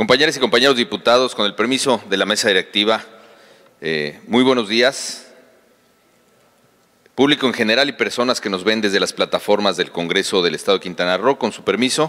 Compañeras y compañeros diputados, con el permiso de la mesa directiva, muy buenos días. Público en general y personas que nos ven desde las plataformas del Congreso del Estado de Quintana Roo, con su permiso.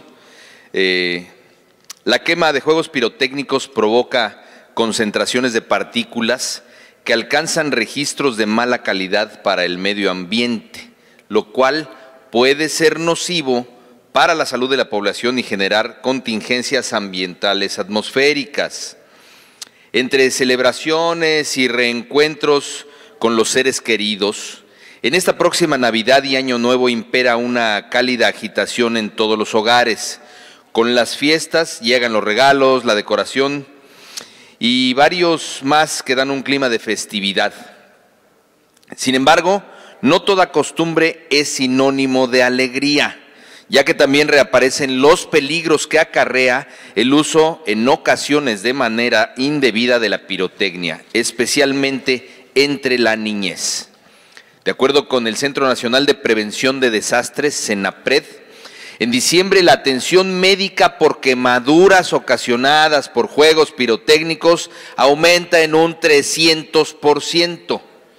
La quema de juegos pirotécnicos provoca concentraciones de partículas que alcanzan registros de mala calidad para el medio ambiente, lo cual puede ser nocivo para la salud de la población y generar contingencias ambientales atmosféricas. Entre celebraciones y reencuentros con los seres queridos, en esta próxima Navidad y Año Nuevo impera una cálida agitación en todos los hogares. Con las fiestas llegan los regalos, la decoración y varios más que dan un clima de festividad. Sin embargo, no toda costumbre es sinónimo de alegría, ya que también reaparecen los peligros que acarrea el uso en ocasiones de manera indebida de la pirotecnia, especialmente entre la niñez. De acuerdo con el Centro Nacional de Prevención de Desastres, CENAPRED, en diciembre la atención médica por quemaduras ocasionadas por juegos pirotécnicos aumenta en un 300%.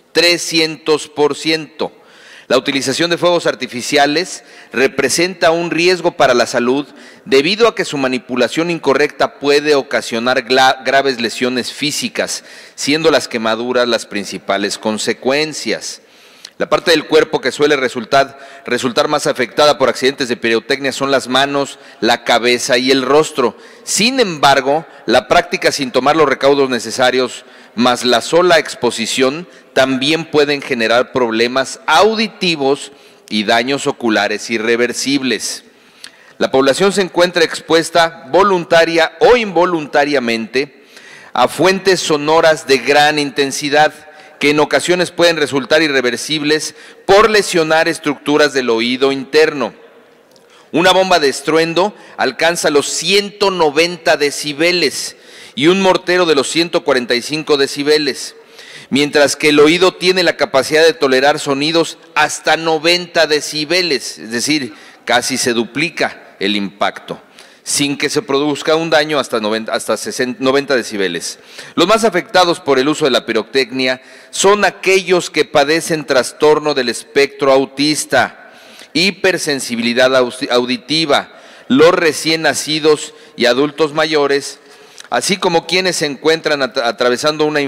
300%. La utilización de fuegos artificiales representa un riesgo para la salud debido a que su manipulación incorrecta puede ocasionar graves lesiones físicas, siendo las quemaduras las principales consecuencias. La parte del cuerpo que suele resultar más afectada por accidentes de pirotecnia son las manos, la cabeza y el rostro. Sin embargo, la práctica sin tomar los recaudos necesarios, más la sola exposición, también pueden generar problemas auditivos y daños oculares irreversibles. La población se encuentra expuesta voluntaria o involuntariamente a fuentes sonoras de gran intensidad, que en ocasiones pueden resultar irreversibles por lesionar estructuras del oído interno. Una bomba de estruendo alcanza los 190 decibeles y un mortero de los 145 decibeles, mientras que el oído tiene la capacidad de tolerar sonidos hasta 90 decibeles, es decir, casi se duplica el impacto, sin que se produzca un daño hasta 90 decibeles. Los más afectados por el uso de la pirotecnia son aquellos que padecen trastorno del espectro autista, hipersensibilidad auditiva, los recién nacidos y adultos mayores, así como quienes se encuentran atravesando una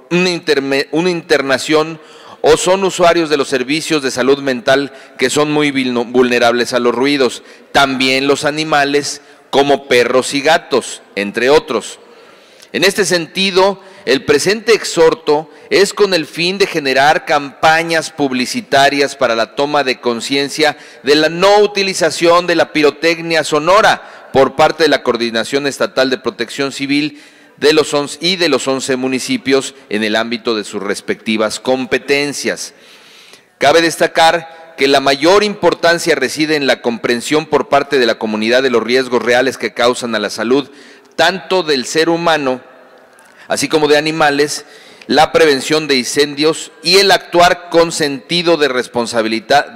internación o son usuarios de los servicios de salud mental que son muy vulnerables a los ruidos. También los animales como perros y gatos, entre otros. En este sentido, el presente exhorto es con el fin de generar campañas publicitarias para la toma de conciencia de la no utilización de la pirotecnia sonora por parte de la Coordinación Estatal de Protección Civil de los 11 municipios en el ámbito de sus respectivas competencias. Cabe destacar que la mayor importancia reside en la comprensión por parte de la comunidad de los riesgos reales que causan a la salud, tanto del ser humano, así como de animales, la prevención de incendios y el actuar con sentido de responsabilidad,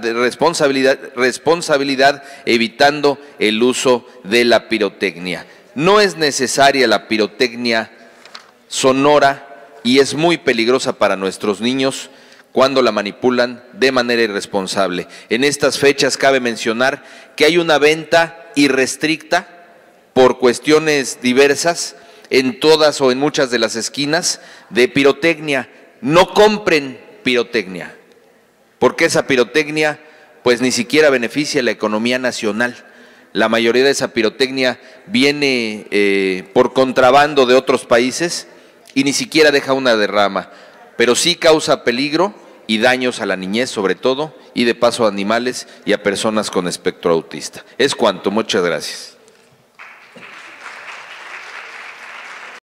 evitando el uso de la pirotecnia. No es necesaria la pirotecnia sonora y es muy peligrosa para nuestros niños cuando la manipulan de manera irresponsable. En estas fechas cabe mencionar que hay una venta irrestricta por cuestiones diversas en todas o en muchas de las esquinas de pirotecnia. No compren pirotecnia, porque esa pirotecnia pues ni siquiera beneficia a la economía nacional. La mayoría de esa pirotecnia viene por contrabando de otros países y ni siquiera deja una derrama, pero sí causa peligro y daños a la niñez sobre todo, y de paso a animales y a personas con espectro autista. Es cuanto, muchas gracias.